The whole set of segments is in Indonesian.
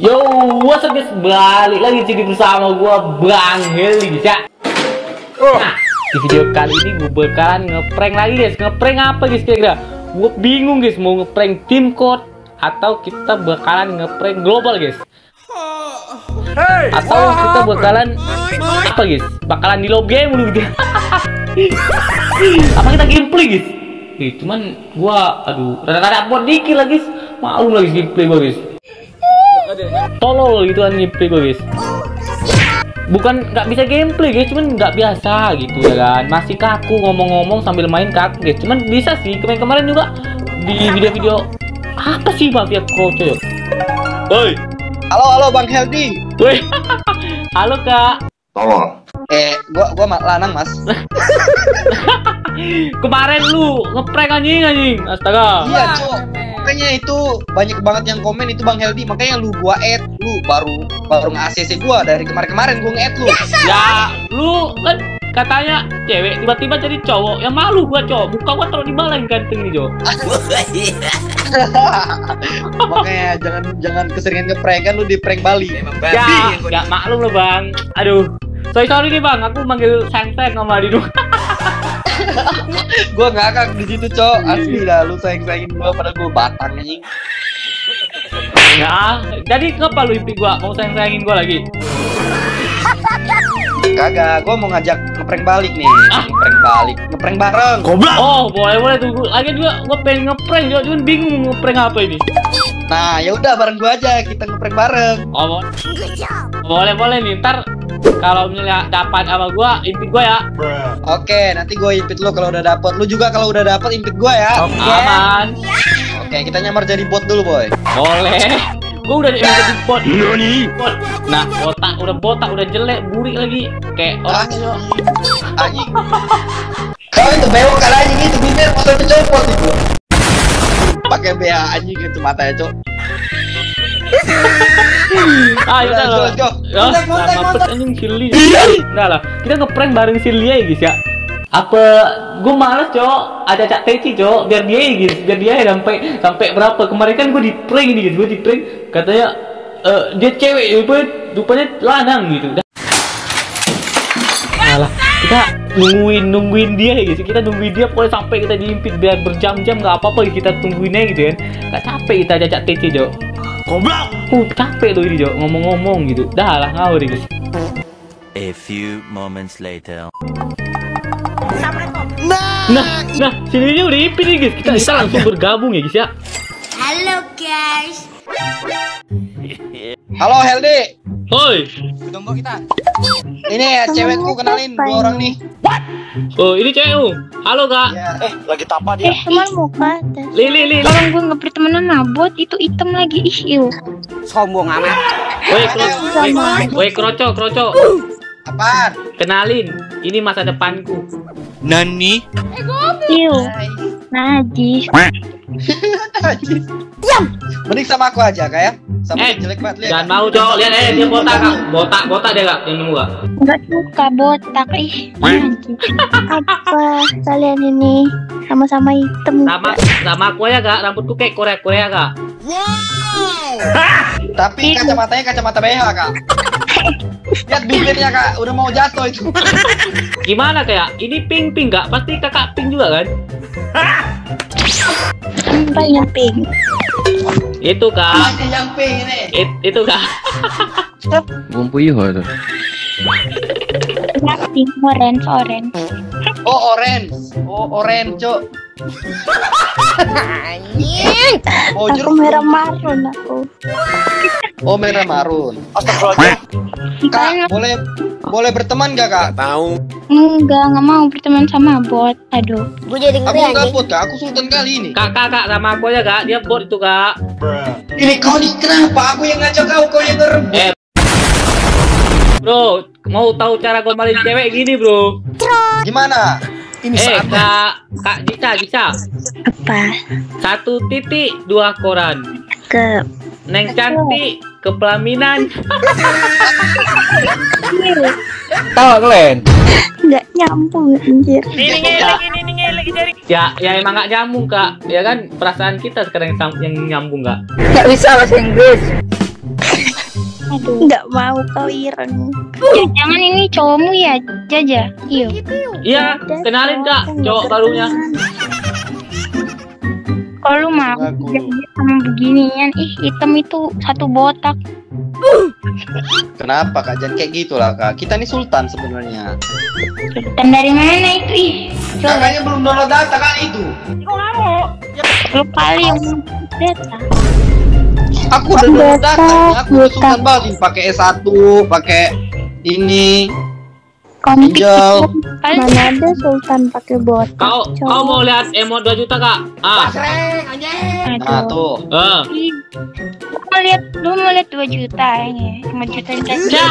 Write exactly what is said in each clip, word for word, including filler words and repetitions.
Yo, what's up guys? Balik lagi jadi bersama gua Bang Heli guys ya. Nah, di video kali ini gue bakalan ngeprank lagi guys. Ngeprank apa guys kira-kira? Gue bingung guys, mau ngeprank Team Code atau kita bakalan ngeprank global guys. Atau kita bakalan apa guys? Bakalan di lobby game dulu gitu. Apa kita gameplay guys? Eh, cuman gua aduh rada-rada bot dikit lah guys. Malu lagi gameplay gua guys. Tolol gitu kan gameplay gua guys. Bukan nggak bisa gameplay guys, cuman nggak biasa gitu ya kan. Masih kaku ngomong-ngomong sambil main kaku guys. Cuman bisa sih kemarin-kemarin juga di video-video apa sih Mafia Kroco. Woi. Halo halo Bang Heldi. Woi. Halo Kak. Tolong. Eh, gua gua lanang Mas. Kemarin lu ngeprank anjing anjing. Astaga. Iya, Cok. Makanya itu banyak banget yang komen itu Bang Heldi, makanya lu gua add, lu baru baru nge-A C C gua dari kemarin-kemarin gua nge-add lu. Ya, lu kan katanya cewek tiba-tiba jadi cowok. Ya malu gua, cowok. Muka gua taruh di mana yang ganteng nih, Jo. Makanya jangan jangan keseringan ngeprank kan lu di prank Bali. Ya, ya maklum loh, Bang. Aduh. Sorry sorry nih Bang, aku manggil sayang-sayang sama Dino. Gua ngakak di situ, Cok. Asli dah lu sayang-sayangin gua pada gua batang anjing. Ya, jadi kenapa lu impi gua? Mau sayang-sayangin gua lagi? Kagak, gua mau ngajak ngeprank balik nih. Ah? Ngeprank balik, ngeprank bareng. Goblok. Oh, boleh boleh tunggu. Lagi juga gua pengen ngeprank, juga cuman bingung mau ngeprank apa ini. Nah, ya udah bareng gua aja, kita ngeprank bareng. Oh, boleh boleh nih, ntar kalau misalnya dapat sama gua, impit gua ya. Oke, nanti gua impit lu kalau udah dapet. Lu juga kalau udah dapet impit gua ya. Oke. Aman. Oke, kita nyamar jadi bot dulu, boy. Boleh. Gua udah jadi bot. Bot. Nah, botak udah botak, udah jelek, burik lagi. Kayak orang ah, anjing. Kau itu bewok kan anjing itu bibir motor kecopot itu. Pakai B H anjing itu matanya, Cok. Ah, udah loh. Ya, sama pet anjing Shirley. Enggak lah. Kita ngeprank bareng Shirley ya, guys ya. Apa gue males, Cok. Ada Cak Teci, Cok. Biar dia guys, biar dia sampai sampai berapa. Kemarin kan gue di prank ini, guys. Gue di prank katanya uh, dia cewek, rupanya, rupanya lanang gitu. Alah, kita nungguin nungguin dia ya guys. Kita nungguin dia pokoknya sampai kita diimpit biar berjam-jam nggak apa-apa kita tungguin aja gitu kan. Nggak capek kita ajak Cak Teci, Cok. Goblok. Uh, capek tuh ini, Jo, ngomong-ngomong gitu. Dah lah ngawur guys. A few moments later. Nah, nah, nah, sininya udah impit nih guys. Kita bisa langsung bergabung ya guys ya. Halo guys. Halo Heldi. Hoi. Tunggu kita. Ini ya cewekku, kenalin dua orang nih. Oh, ini cewekmu. Halo Kak. Ya. Eh, lagi tapa dia. Eh, teman mau ke atas. Li, li, li. Orang gue nggak bertemanan nabot itu hitam lagi ih iu. Sombong amat. Woi, kroco. Woi, kroco, kroco. Apaan? Kenalin, ini masa depanku. Nani? Iu. Najis. Najis. Diam. Mending sama aku aja Kak ya. Sama Eh, jelek banget lihat. jangan mau, Cok. Lihat eh dia botak, Kak. Botak, botak dia, Kak. Yang nemu, Kak. Nggak suka botak ih. Najis. Apa kalian ini sama-sama hitam? Sama sama aku ya, Kak. Rambutku kayak Korea-Korea, Kak. Tapi kacamatanya kacamata B H Kak. Lihat bibirnya Kak, udah mau jatuh itu. Gimana kayak? Ini pink-pink, Kak. Pasti Kakak pink juga kan? Banyak pink. Itu, Kak. Masih yang pink ini. It, itu, Kak. Ngumpul itu. Banyak pink, orange, orange. Oh orange. Oh orange, Cok. Anjing. Oh Aku jeruk. merah marun aku. Oh merah marun. Astagfirullahaladzim. Kak, boleh boleh berteman gak Kak? Tahu. Enggak, nggak mau berteman sama bot. Aduh. Gue jadi Aku ngeri nggak anjing. bot Kak, aku sultan kali ini. Kak, Kak, Kak, sama aku aja, Kak. Dia bot itu, Kak. Ini kau nih kenapa? Aku yang ngajak kau, kau yang ngerebut. Eh, bro, mau tahu cara gombalin cewek gini, bro? Gimana? Ini Eh, Kak, Kak Gita, Gita. Apa? Satu titik, dua koran. Ke Neng cantik, ke pelaminan. Tahu kalian? nggak nyambung anjir. Ya, ya emang nggak nyambung, Kak. Ya kan perasaan kita sekarang yang, sam- yang nyambung, Kak. Gak bisa bahasa Inggris. Aduh, nggak mau kau ireng. Ya, jangan ini cowokmu ya, Jaja. Iya. Iya, kenalin kak, cowok barunya. Kalau lu mau Aku. jangan sama beginian, ih hitam itu satu botak. Kenapa kak? Jangan kayak gitulah kak. Kita nih sultan sebenarnya. Sultan dari mana itu? Ih, coba Kakaknya belum download data kan itu. lu kali yang data. Aku udah download data. Ini aku udah sultan banget. Pakai S satu, pakai ini. Kompik Hijau. kali. Mana ada Sultan pakai bot? Kau kau mau lihat emot dua juta kak? Ah, Nah tuh. ah. Ih, lu mau lihat, lu mau lihat dua juta ini, lima juta saja.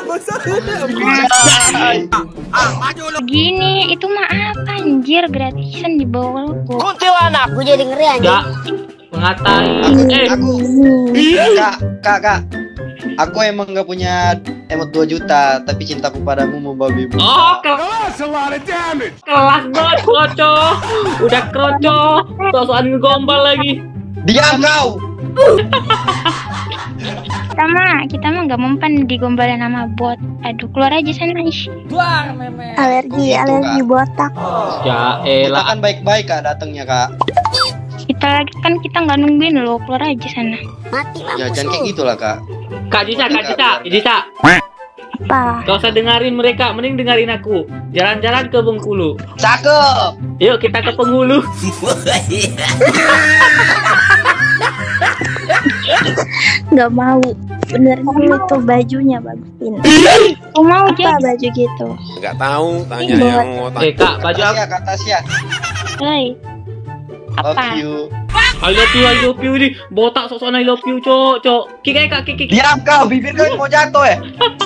Begini, itu mah apa anjir, gratisan di bawah lu. Gue jadi ngeri aja. Ya, mengatai. Eh, Aku, kak, kak, kak. Aku emang gak punya emot dua juta, tapi cintaku padamu mau babi. oh kelas kelas banget kroco. Udah kroco, sosokan ngegombal lagi. Diam kau. Kita mah, kita mah nggak mempan digombalin sama bot. Aduh, keluar aja sana, ish. Alergi, Gitu, alergi Kak. botak. Ya Kita elah. kan baik-baik kak datangnya kak. Kita lagi kan kita nggak nungguin lo, keluar aja sana. Mati Ya mampus jangan kayak lu. gitulah kak. Kak Jisa, Kak Jisa, Jisa. Apa? Gak usah dengerin mereka, mending dengerin aku. Jalan-jalan ke Bengkulu. Cakep. Yuk kita ke Penghulu. Nggak mau. Bener dulu tuh bajunya bagusin. Aku mau Apa jadi, baju gitu? Nggak tahu, tanya Ini yang mau tanya. Eh kak, baju aku. Tasya kak Tasya. hei. Love Apa? you. I love you, I love you nih. Botak sok-sokan I love you, cok, cok. Kik, kak, kik, kik. Diam kau, bibir kau mau jatuh ya.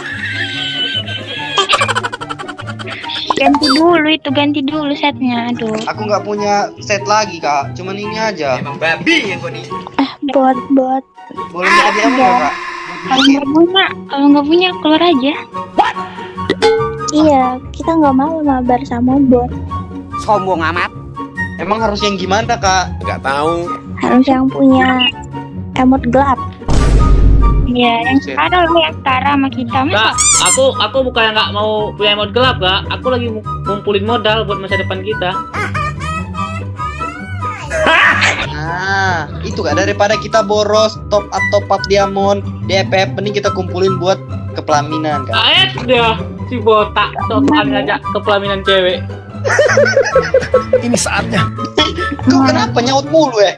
Ganti dulu itu, ganti dulu setnya. Aduh. Aku nggak punya set lagi kak, cuman ini aja. Eh, bot, bot. Boleh minta diam nggak kak? Kalau nggak punya, kalau nggak punya keluar aja. Iya, kita nggak mau mabar sama bot. Sombong amat. Emang harus yang gimana kak? Nggak tahu. Harus yang punya emot gelap. Ya, yang setara lo, yang setara sama kita. Kak, Masa aku aku bukan nggak mau punya emot gelap, kak. Aku lagi mu- ngumpulin modal buat masa depan kita. Nah, itu kak daripada kita boros top atau top up diamond, D P F, mending kita kumpulin buat kepelaminan kak. Aet dah si botak sok-sokan ngajak ke pelaminan cewek. Ini saatnya. Kau kenapa nyaut mulu ya?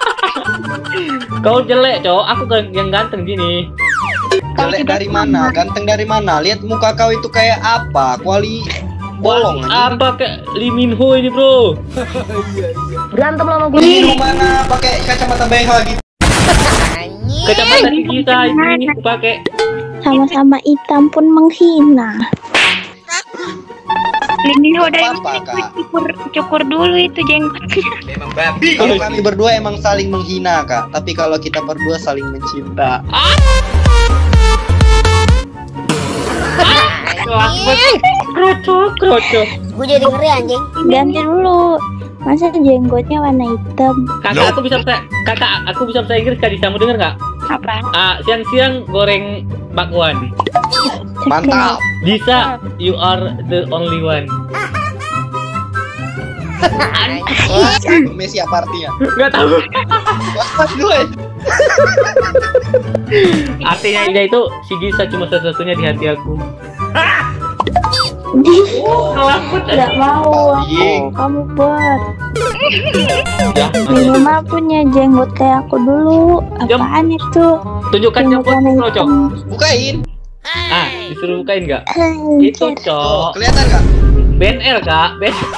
Kau jelek, cowok. Aku gan- yang ganteng gini. Jelek dari mana? Ganteng dari mana? Lihat muka kau itu kayak apa? Kuali bolong aja. Apa kayak Lee Min Ho ini, bro? Berantem lama gue. Di mana pakai kacamata B H gitu? Kacamata kita ini aku pakai. Sama-sama hitam pun menghina. Lini udah Apa, Kak? cukur, cukur dulu itu jenggotnya. Kalau kami berdua emang saling menghina kak, tapi kalau kita berdua saling mencinta. Kroco, kroco. Gue jadi ngeri anjing. Ganti dulu. Masa jenggotnya warna hitam? Kakak aku bisa bahasa, kakak aku bisa bahasa Inggris, Kak Disa, mau denger nggak? Apa? Ah, siang-siang goreng bakwan. Mantap. Disa, you are the only one. Messi apa artinya? Nggak tahu. Was-was gue. Artinya dia itu si Disa cuma satu-satunya di hati aku. Kelaput Nggak mau aku. Anjing. Kamu bot. ya. Minimal punya jenggot kayak aku dulu. Apaan itu? Tunjukkan Jenggot jemput warna kroco. hitam. Bukain. Ah, disuruh bukain nggak? Itu Anjir. Tuh, cok. kelihatan kak? B N L kak. B N L.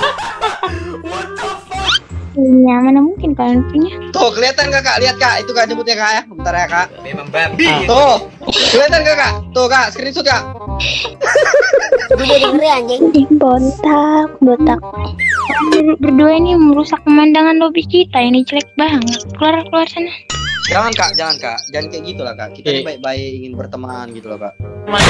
Punya, mana mungkin kalian punya? Tuh, kelihatan kak kak? Lihat kak, itu kak jemputnya kak ya. Bentar ya kak. Ah. Tuh, kelihatan kak kak? Tuh kak, screenshot kak. Gue jadi ngeri anjing. Ih, botak, botak. Ber- Berdua ini merusak pemandangan lobi kita. Ini jelek banget. Keluar, keluar sana. Jangan kak, jangan kak. Jangan kayak gitu lah kak. Kita Eh. ini baik-baik ingin berteman gitu loh kak.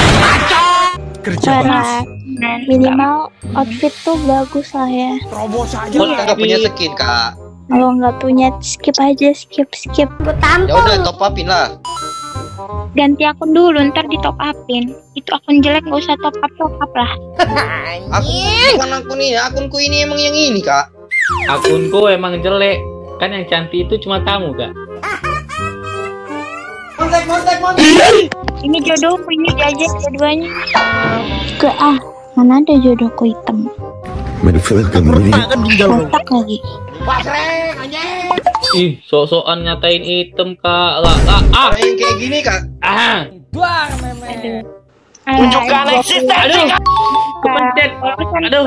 Parah. Minimal outfit tuh bagus lah ya. Kita nggak punya skin kak. Kalau nggak punya skip aja, skip skip. Gue Ya udah tampol. top upin lah. ganti akun dulu, ntar di top upin. Itu akun jelek gak usah top up top up lah. Aku bukan akun ini, akunku ini emang yang ini kak. Akunku emang jelek. Kan yang cantik itu cuma kamu kak. Kontak, kontak, kontak. Ini jodohku, ini jajan keduanya. Ke ah, mana ada jodohku hitam. Kotak lagi. Ih, sok-sokan nyatain item kak. Lah, ah, ah. Ada yang kayak gini kak. Ah. Tunjukkan eksistensi. Aduh. Kepencet. Aduh.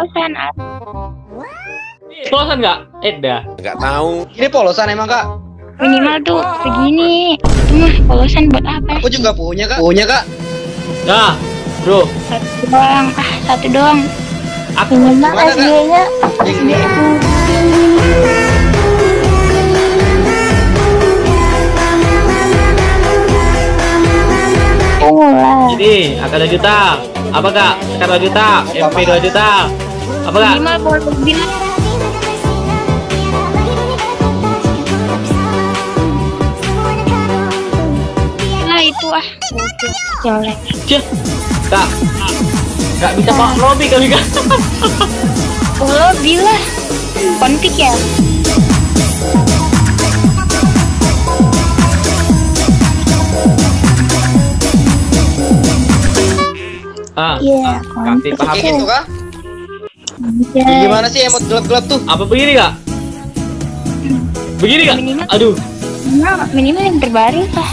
Polosan nggak? Eh dah. Nggak tahu. Ini polosan emang kak. Minimal tuh begini. Itu mah polosan buat apa? Aku juga punya kak. Punya kak. Nah, bro. Satu doang. Ah, satu doang. Aku Minimal Gimana, S G-nya Yang ini. ungu lah. ini akan dua juta. Apa kak? Sekarang dua juta. M P dua juta. Apa kak? Minimal boleh lebih. Nah itu ah. Jelek. Cih. Kak. Gak bisa pak lobby kali kak. Oh bila. Konflik ya. Ah, Iya, kasih paham. Kayak gitu kak. Ya, Gimana sih emot gelap-gelap tuh? Apa begini kak? Begini kak? Minimal. Aduh. Minimal, minimal yang terbaru lah.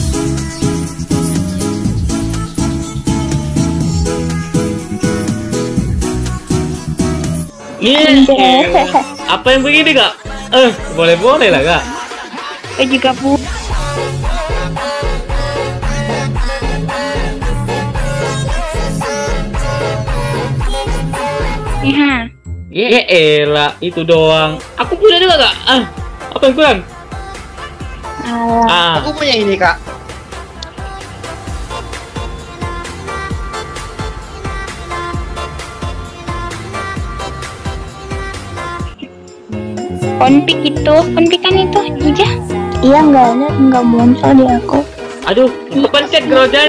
Iya. Apa yang begini kak? Eh, boleh-boleh lah kak. Saya juga bu. Iya. Ya elah, itu doang. Aku punya juga kak. Ah, apa yang kurang? alah. Ah, Aku punya ini kak. Konflik itu, konflik kan itu, iya. Iya nggak ada, nggak muncul di aku. aduh, kepencet gerojan.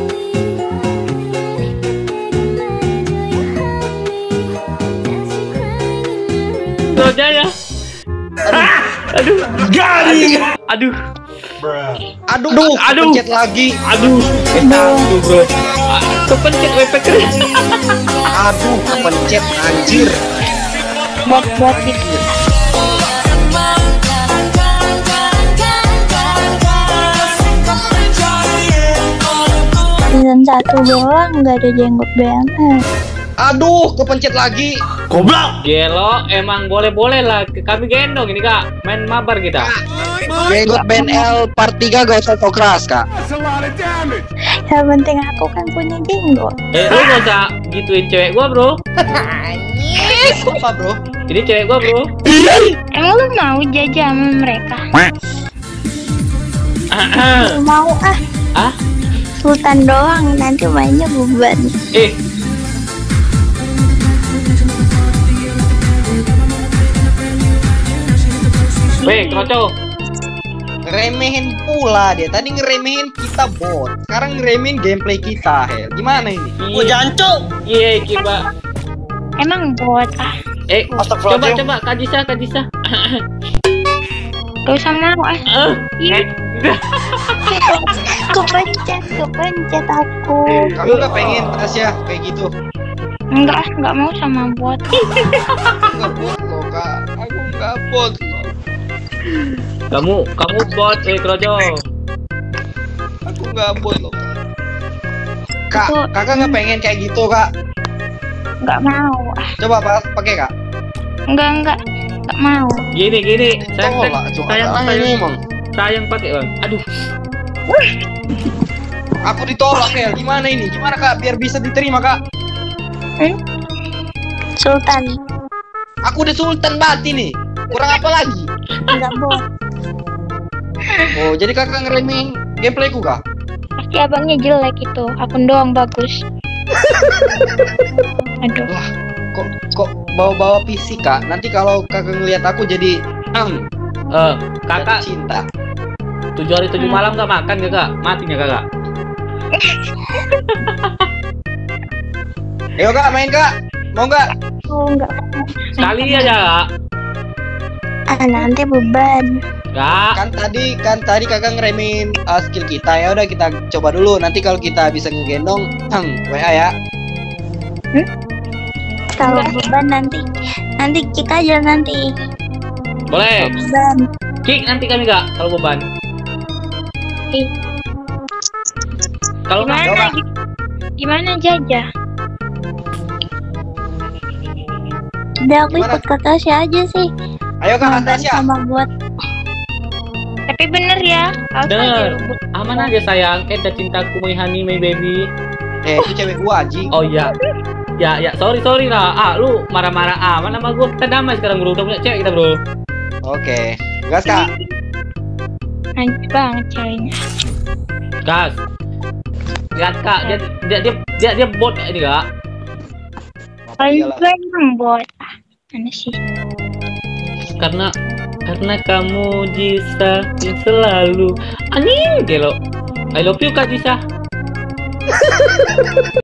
Gerojan ya. Ah, aduh, garing. Aduh, Aduh, Aduh. kepencet lagi. aduh, aduh bro. Ah, kepencet W P K. Aduh, kepencet anjir. Buat-buat gitu. Season satu doang nggak ada jenggot B M S. Aduh, kepencet lagi. Gelo, emang boleh-boleh lah. Kami gendong ini kak. Main mabar kita. Jenggot Ben L part tiga gak usah so keras kak. Yang penting aku kan punya jenggot. Eh, lu gak usah gituin cewek gua bro. Apa bro? Ini cewek gua bro. Emang lu mau jajah sama mereka? Ah, ah. Mau ah, Ah? Sultan doang nanti mainnya beban. Eh, weh, kroco. Ngeremehin pula dia. Tadi ngeremehin kita bot. Sekarang ngeremehin gameplay kita. Hel. Gimana ini? Gua jancok. Iya, coba. Emang buat ah. Eh, coba coba Kajisa, Kajisa. Gak usah mau ah. Ah. Iya. Kepencet, kepencet aku. Kamu gak pengen Tasya kayak gitu? Enggak ah, enggak mau sama buat. Enggak bot loh kak. Aku enggak bot loh. Kamu kamu bot, eh kroco. Aku enggak bot loh kak. Kak, Itu- kakak nggak pengen kayak gitu kak. Enggak mau ah. Coba pas pakai kak. Enggak enggak. Enggak mau. Gini gini, sayang Tolak, sayang cuma sayang ada sayang, ini, Mang. sayang pakai bang. Aduh, Aku ditolak Hel. Gimana ini? Gimana kak? Biar bisa diterima kak. Sultan, Aku udah sultan banget ini. Kurang apa lagi? nggak bot. Oh, jadi kakak ngeremehin gameplayku kak? Pasti abangnya jelek itu. Akun doang bagus. Aduh. Wah, kok kok bawa-bawa P C kak? Nanti kalau kakak ngelihat aku jadi em eh kakak cinta. Tujuh hari tujuh malam gak makan gak kak? Matinya kakak. Ayo kak, main kak. Mau nggak? Oh enggak. Sekali aja kak. Ah nanti beban. Kak. Kan tadi kan tadi kakak ngeremin uh, skill kita, ya udah kita coba dulu. Nanti kalau kita bisa ngegendong, W A ya. Hmm? Kalau beban nanti nanti kick aja nanti. Boleh. Beban. Kick nanti kami kak kalau beban. Eh. Kalau nggak Gimana? Gimana Jaja? Udah aku Gimana? ikut ke Tasya aja sih. Ayo kak, Nonton Tasya. sama buat. Tapi bener ya. Awas Bener. aja. Aman aja sayang. Eh, dah cintaku, my honey, my baby. Eh, itu cewek gua anjing. Oh iya. Ya, ya, sorry, sorry lah. Ah, lu marah-marah aman sama gua. Kita damai sekarang bro. Udah punya cewek kita bro. Oke. Gas kak. Anjir banget ceweknya. Gas. Lihat kak, dia dia dia dia, dia bot ini kak. Paling Iyalah. gue emang bot. Ah, mana sih? Karena karena kamu Jisa yang selalu anjing gelo. I love you kak Jisa.